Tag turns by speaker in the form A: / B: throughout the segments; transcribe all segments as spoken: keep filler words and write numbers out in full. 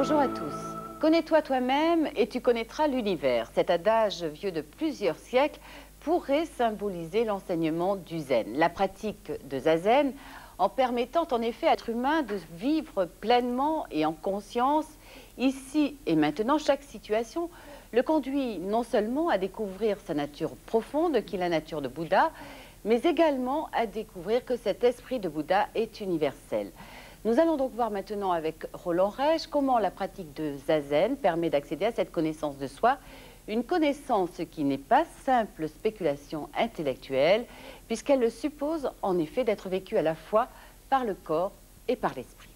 A: Bonjour à tous. Connais-toi toi-même et tu connaîtras l'univers. Cet adage vieux de plusieurs siècles pourrait symboliser l'enseignement du zen, la pratique de zazen, en permettant en effet à l'être humain de vivre pleinement et en conscience, ici et maintenant. Chaque situation le conduit non seulement à découvrir sa nature profonde, qui est la nature de Bouddha, mais également à découvrir que cet esprit de Bouddha est universel. Nous allons donc voir maintenant avec Roland Rèche comment la pratique de zazen permet d'accéder à cette connaissance de soi, une connaissance qui n'est pas simple spéculation intellectuelle, puisqu'elle suppose en effet d'être vécue à la fois par le corps et par l'esprit.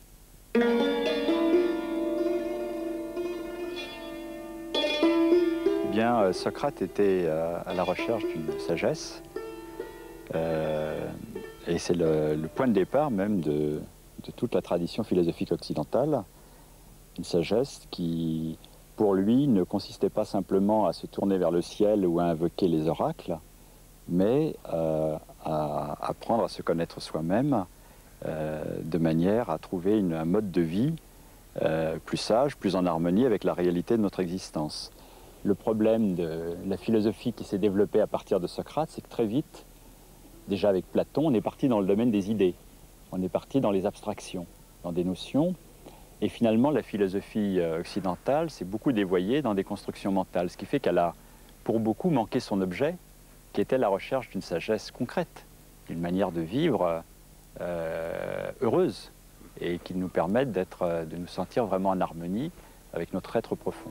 B: Bien, euh, Socrate était euh, à la recherche d'une sagesse, euh, et c'est le, le point de départ même de, de toute la tradition philosophique occidentale, une sagesse qui, pour lui, ne consistait pas simplement à se tourner vers le ciel ou à invoquer les oracles, mais euh, à apprendre à se connaître soi-même euh, de manière à trouver une, un mode de vie euh, plus sage, plus en harmonie avec la réalité de notre existence. Le problème de la philosophie qui s'est développée à partir de Socrate, c'est que très vite, déjà avec Platon, on est parti dans le domaine des idées. On est parti dans les abstractions, dans des notions. Et finalement, la philosophie occidentale s'est beaucoup dévoyée dans des constructions mentales, ce qui fait qu'elle a, pour beaucoup, manqué son objet, qui était la recherche d'une sagesse concrète, d'une manière de vivre euh, heureuse, et qui nous permette d'être, de nous sentir vraiment en harmonie avec notre être profond.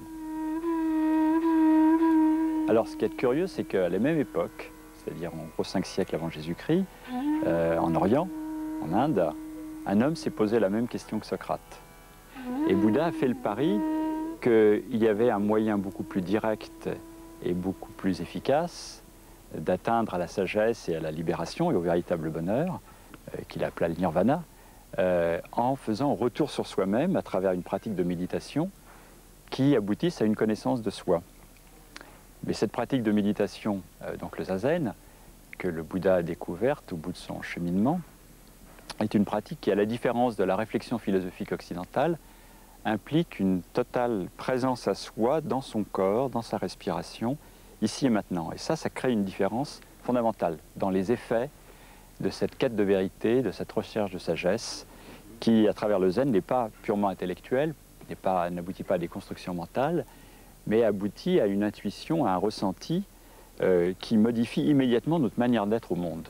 B: Alors, ce qui est curieux, c'est qu'à la même époque, c'est-à-dire en gros cinq siècles avant Jésus-Christ, euh, en Orient, en Inde, un homme s'est posé la même question que Socrate. Et Bouddha a fait le pari qu'il y avait un moyen beaucoup plus direct et beaucoup plus efficace d'atteindre à la sagesse et à la libération et au véritable bonheur, euh, qu'il appela le nirvana, euh, en faisant un retour sur soi-même à travers une pratique de méditation qui aboutisse à une connaissance de soi. Mais cette pratique de méditation, euh, donc le zazen, que le Bouddha a découverte au bout de son cheminement, est une pratique qui, à la différence de la réflexion philosophique occidentale, implique une totale présence à soi dans son corps, dans sa respiration, ici et maintenant. Et ça, ça crée une différence fondamentale dans les effets de cette quête de vérité, de cette recherche de sagesse, qui, à travers le zen, n'est pas purement intellectuelle, n'est pas, n'aboutit pas à des constructions mentales, mais aboutit à une intuition, à un ressenti euh, qui modifie immédiatement notre manière d'être au monde.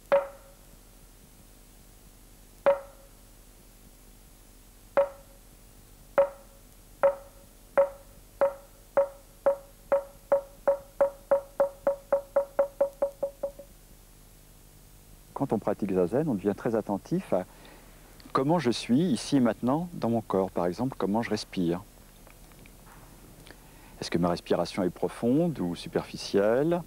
B: Quand on pratique zazen, on devient très attentif à comment je suis ici et maintenant dans mon corps. Par exemple, comment je respire. Est-ce que ma respiration est profonde ou superficielle?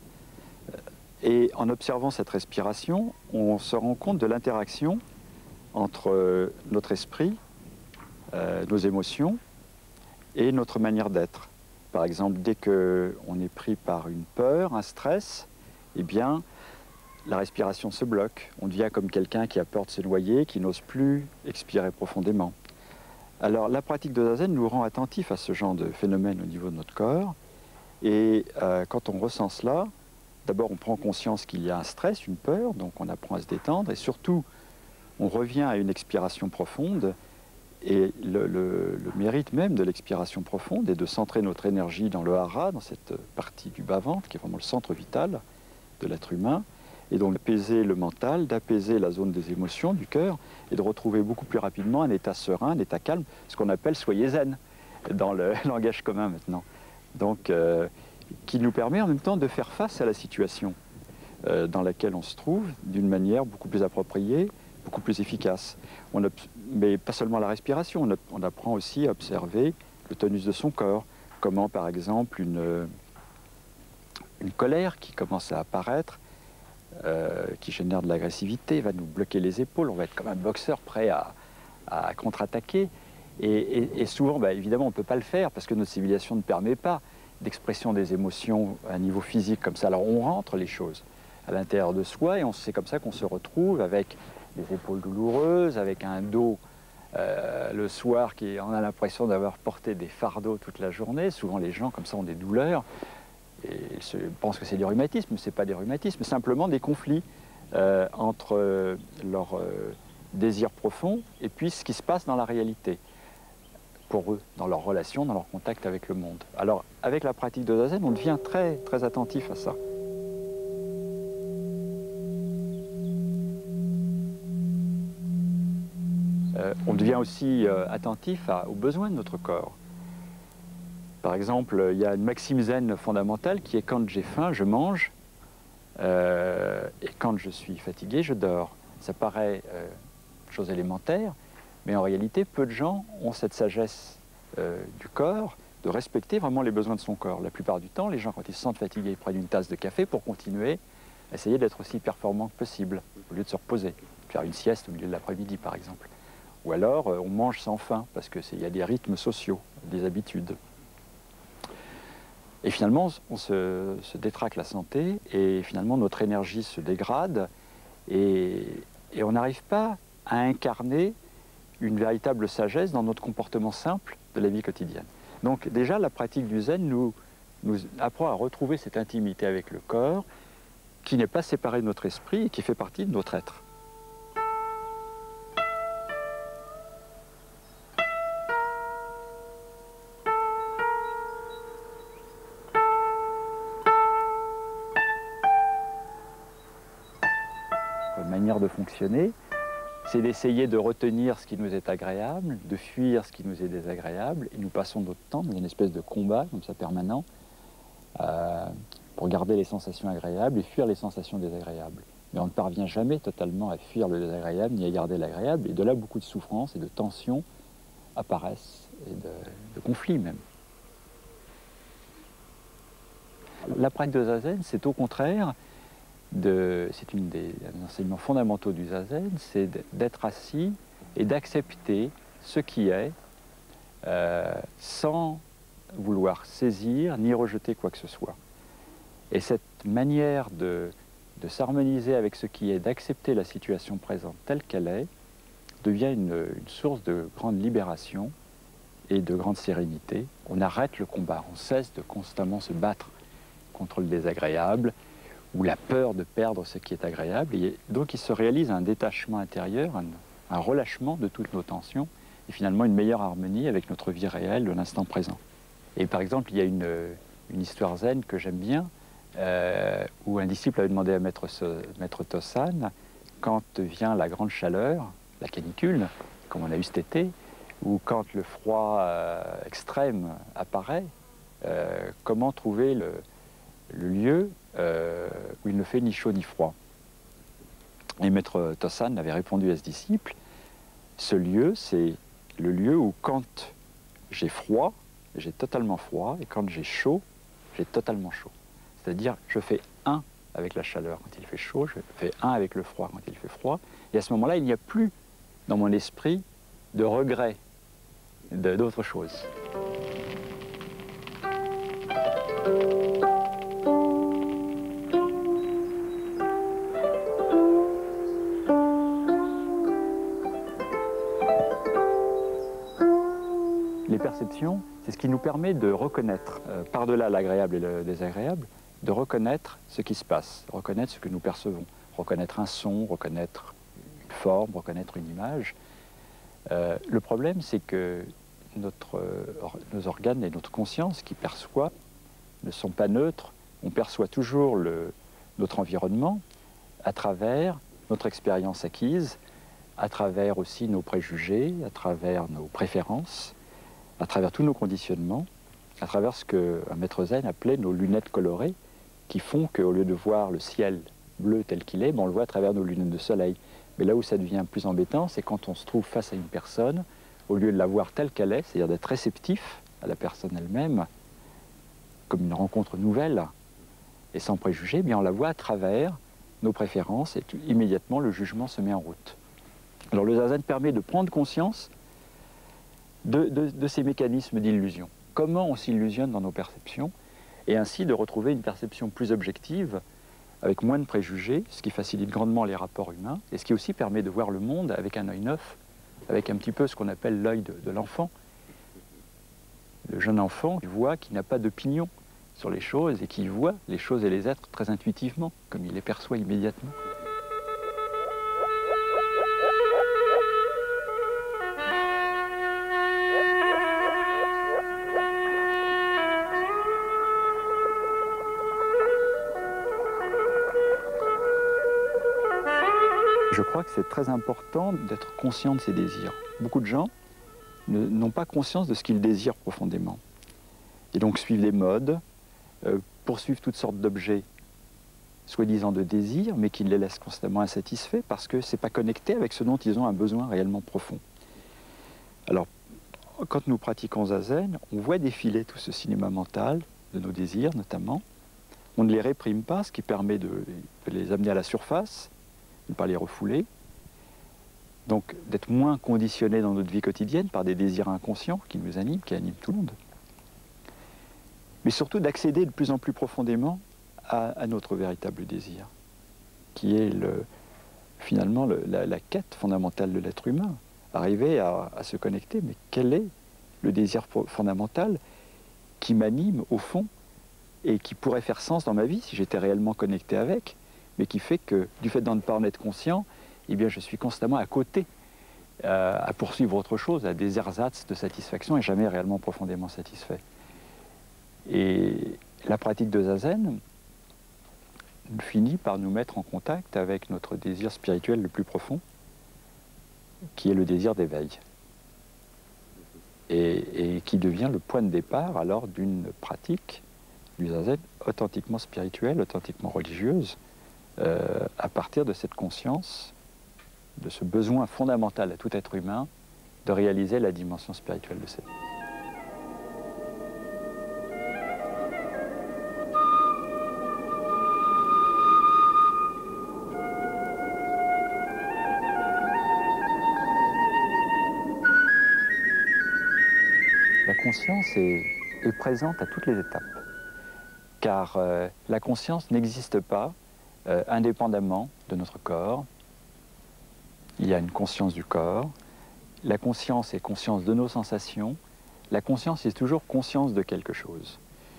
B: Et en observant cette respiration, on se rend compte de l'interaction entre notre esprit, euh, nos émotions et notre manière d'être. Par exemple, dès qu'on est pris par une peur, un stress, eh bien, la respiration se bloque. On devient comme quelqu'un qui a peur de se noyer, qui n'ose plus expirer profondément. Alors, la pratique de zazen nous rend attentifs à ce genre de phénomène au niveau de notre corps. Et euh, quand on ressent cela, d'abord on prend conscience qu'il y a un stress, une peur, donc on apprend à se détendre. Et surtout, on revient à une expiration profonde. Et le, le, le mérite même de l'expiration profonde est de centrer notre énergie dans le hara, dans cette partie du bas-ventre, qui est vraiment le centre vital de l'être humain. Et donc d'apaiser le mental, d'apaiser la zone des émotions, du cœur, et de retrouver beaucoup plus rapidement un état serein, un état calme, ce qu'on appelle « soyez zen » dans le langage commun maintenant. Donc, euh, qui nous permet en même temps de faire face à la situation euh, dans laquelle on se trouve d'une manière beaucoup plus appropriée, beaucoup plus efficace. On mais pas seulement la respiration, on, on apprend aussi à observer le tonus de son corps, comment par exemple une, une colère qui commence à apparaître, Euh, qui génère de l'agressivité, va nous bloquer les épaules, on va être comme un boxeur prêt à, à contre-attaquer. Et, et, et souvent, bah, évidemment, on ne peut pas le faire parce que notre civilisation ne permet pas d'expression des émotions à un niveau physique comme ça. Alors on rentre les choses à l'intérieur de soi et c'est comme ça qu'on se retrouve avec des épaules douloureuses, avec un dos euh, le soir, qui, on a l'impression d'avoir porté des fardeaux toute la journée. Souvent, les gens, comme ça, ont des douleurs. Et ils se, pensent que c'est du rhumatisme, mais ce n'est pas des rhumatismes, simplement des conflits euh, entre euh, leur euh, désir profond et puis ce qui se passe dans la réalité, pour eux, dans leur relation, dans leur contact avec le monde. Alors, avec la pratique de zazen, on devient très, très attentif à ça. Euh, on devient aussi euh, attentif à, aux besoins de notre corps. Par exemple, il y a une maxime zen fondamentale qui est quand j'ai faim, je mange, euh, et quand je suis fatigué, je dors. Ça paraît euh, chose élémentaire, mais en réalité, peu de gens ont cette sagesse euh, du corps de respecter vraiment les besoins de son corps. La plupart du temps, les gens, quand ils se sentent fatigués, ils prennent une tasse de café pour continuer à essayer d'être aussi performant que possible, au lieu de se reposer, faire une sieste au milieu de l'après-midi, par exemple. Ou alors, euh, on mange sans faim, parce qu'il y a des rythmes sociaux, des habitudes. Et finalement, on se, se détraque la santé, et finalement, notre énergie se dégrade, et, et on n'arrive pas à incarner une véritable sagesse dans notre comportement simple de la vie quotidienne. Donc déjà, la pratique du zen nous, nous apprend à retrouver cette intimité avec le corps, qui n'est pas séparée de notre esprit, et qui fait partie de notre être. Manière de fonctionner, c'est d'essayer de retenir ce qui nous est agréable, de fuir ce qui nous est désagréable, et nous passons notre temps dans une espèce de combat, comme ça, permanent, euh, pour garder les sensations agréables et fuir les sensations désagréables. Mais on ne parvient jamais totalement à fuir le désagréable, ni à garder l'agréable, et de là, beaucoup de souffrances et de tensions apparaissent, et de, de conflits même. La pratique de zazen, c'est au contraire, c'est une des enseignements fondamentaux du zazen, c'est d'être assis et d'accepter ce qui est euh, sans vouloir saisir ni rejeter quoi que ce soit. Et cette manière de, de s'harmoniser avec ce qui est, d'accepter la situation présente telle qu'elle est, devient une, une source de grande libération et de grande sérénité. On arrête le combat, on cesse de constamment se battre contre le désagréable, ou la peur de perdre ce qui est agréable. Et donc il se réalise un détachement intérieur, un, un relâchement de toutes nos tensions, et finalement une meilleure harmonie avec notre vie réelle de l'instant présent. Et par exemple, il y a une, une histoire zen que j'aime bien, euh, où un disciple avait demandé à Maître, Maître Tosan, quand vient la grande chaleur, la canicule, comme on a eu cet été, ou quand le froid euh, extrême apparaît, euh, comment trouver le, le lieu Euh, où il ne fait ni chaud ni froid. Et Maître Tosan avait répondu à ce disciple, ce lieu, c'est le lieu où quand j'ai froid, j'ai totalement froid, et quand j'ai chaud, j'ai totalement chaud. C'est-à-dire, je fais un avec la chaleur quand il fait chaud, je fais un avec le froid quand il fait froid, et à ce moment-là, il n'y a plus dans mon esprit de regret d'autre chose. Les perceptions, c'est ce qui nous permet de reconnaître, euh, par-delà l'agréable et le désagréable, de reconnaître ce qui se passe, reconnaître ce que nous percevons, reconnaître un son, reconnaître une forme, reconnaître une image. Euh, le problème, c'est que notre, euh, nos organes et notre conscience qui perçoit ne sont pas neutres. On perçoit toujours le, notre environnement à travers notre expérience acquise, à travers aussi nos préjugés, à travers nos préférences, à travers tous nos conditionnements, à travers ce qu'un maître zen appelait nos lunettes colorées, qui font qu'au lieu de voir le ciel bleu tel qu'il est, ben on le voit à travers nos lunettes de soleil. Mais là où ça devient plus embêtant, c'est quand on se trouve face à une personne, au lieu de la voir telle qu'elle est, c'est-à-dire d'être réceptif à la personne elle-même, comme une rencontre nouvelle, et sans préjugés, bien on la voit à travers nos préférences, et tout, immédiatement le jugement se met en route. Alors le zazen permet de prendre conscience De, de, de ces mécanismes d'illusion. Comment on s'illusionne dans nos perceptions, et ainsi de retrouver une perception plus objective, avec moins de préjugés, ce qui facilite grandement les rapports humains, et ce qui aussi permet de voir le monde avec un œil neuf, avec un petit peu ce qu'on appelle l'œil de, de l'enfant. Le jeune enfant qui voit, qui n'a pas d'opinion sur les choses et qui voit les choses et les êtres très intuitivement, comme il les perçoit immédiatement. Je crois que c'est très important d'être conscient de ses désirs. Beaucoup de gens n'ont pas conscience de ce qu'ils désirent profondément. Et donc suivent des modes, euh, poursuivent toutes sortes d'objets soi-disant de désir, mais qui les laissent constamment insatisfaits parce que ce n'est pas connecté avec ce dont ils ont un besoin réellement profond. Alors, quand nous pratiquons Zazen, on voit défiler tout ce cinéma mental de nos désirs notamment. On ne les réprime pas, ce qui permet de, de les amener à la surface, de ne pas les refouler. Donc d'être moins conditionné dans notre vie quotidienne par des désirs inconscients qui nous animent, qui animent tout le monde. Mais surtout d'accéder de plus en plus profondément à, à notre véritable désir, qui est le, finalement le, la, la quête fondamentale de l'être humain. Arriver à, à se connecter, mais quel est le désir fondamental qui m'anime au fond et qui pourrait faire sens dans ma vie si j'étais réellement connecté avec, mais qui fait que, du fait d'en ne pas en être conscient, eh bien, je suis constamment à côté, euh, à poursuivre autre chose, à des ersatz de satisfaction et jamais réellement profondément satisfait. Et la pratique de Zazen finit par nous mettre en contact avec notre désir spirituel le plus profond, qui est le désir d'éveil. Et, et qui devient le point de départ alors d'une pratique du Zazen authentiquement spirituelle, authentiquement religieuse, euh, à partir de cette conscience, de ce besoin fondamental à tout être humain de réaliser la dimension spirituelle de sa vie. La conscience est, est présente à toutes les étapes, car euh, la conscience n'existe pas euh, indépendamment de notre corps. Il y a une conscience du corps, la conscience est conscience de nos sensations, la conscience est toujours conscience de quelque chose.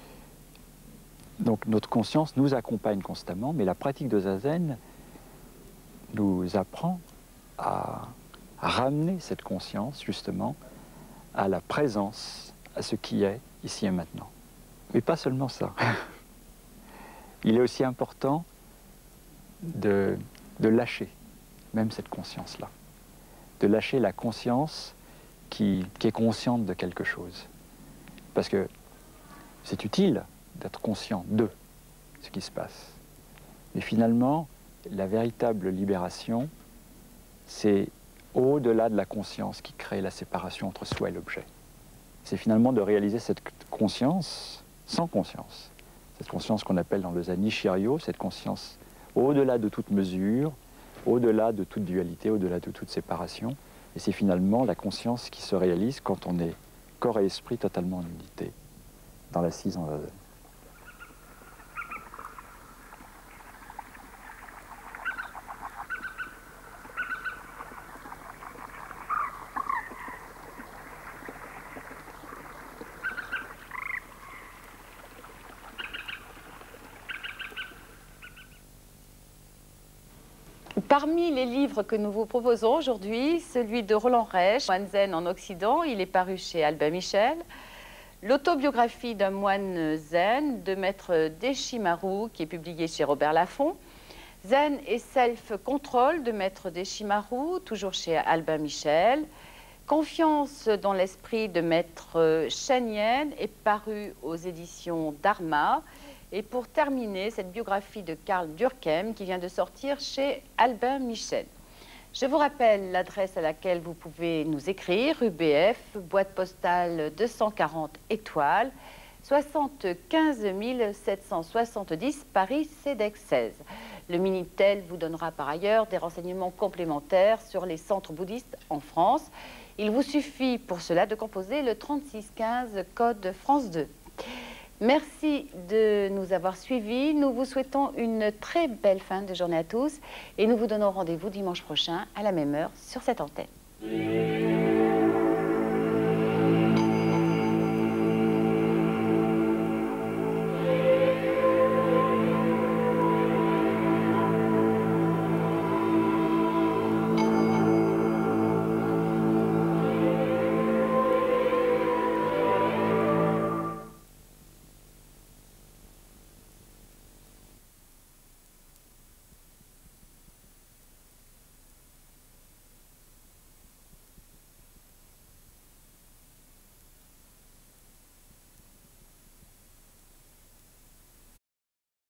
B: Donc notre conscience nous accompagne constamment, mais la pratique de Zazen nous apprend à, à ramener cette conscience justement à la présence, à ce qui est ici et maintenant. Mais pas seulement ça. Il est aussi important de, de lâcher même cette conscience-là, de lâcher la conscience qui, qui est consciente de quelque chose. Parce que c'est utile d'être conscient de ce qui se passe. Mais finalement, la véritable libération, c'est au-delà de la conscience qui crée la séparation entre soi et l'objet. C'est finalement de réaliser cette conscience sans conscience. Cette conscience qu'on appelle dans le Zen Nishiryo, cette conscience au-delà de toute mesure, au-delà de toute dualité, au-delà de toute séparation. Et c'est finalement la conscience qui se réalise quand on est corps et esprit totalement en unité, dans l'assise en Zazen.
A: Parmi les livres que nous vous proposons aujourd'hui, celui de Roland Reich, Moine Zen en Occident, il est paru chez Albin Michel. L'autobiographie d'un moine zen de Maître Deshimaru, qui est publié chez Robert Laffont. Zen et Self-Control de Maître Deshimaru, toujours chez Albin Michel. Confiance dans l'esprit de Maître Shen Yen est paru aux éditions Dharma. Et pour terminer, cette biographie de Karl Durkheim qui vient de sortir chez Albin Michel. Je vous rappelle l'adresse à laquelle vous pouvez nous écrire, U B F, boîte postale deux cent quarante étoiles, soixante-quinze mille sept cent soixante-dix, Paris, CEDEX seize. Le Minitel vous donnera par ailleurs des renseignements complémentaires sur les centres bouddhistes en France. Il vous suffit pour cela de composer le trente-six quinze code France deux. Merci de nous avoir suivis. Nous vous souhaitons une très belle fin de journée à tous et nous vous donnons rendez-vous dimanche prochain à la même heure sur cette antenne.